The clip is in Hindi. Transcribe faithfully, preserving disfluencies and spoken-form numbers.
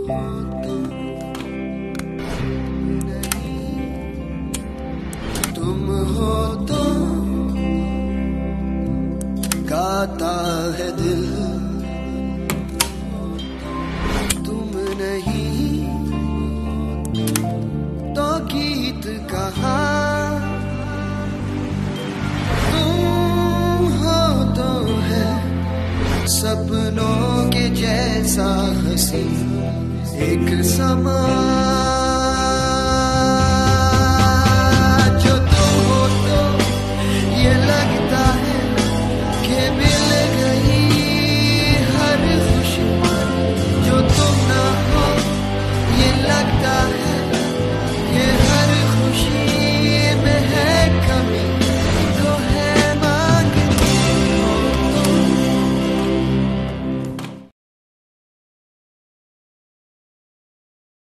तुम हो तो गाता है दिल, तुम नहीं तो गीत कहाँ। तुम हो तो है सपनों के जैसा हंसी एक समा।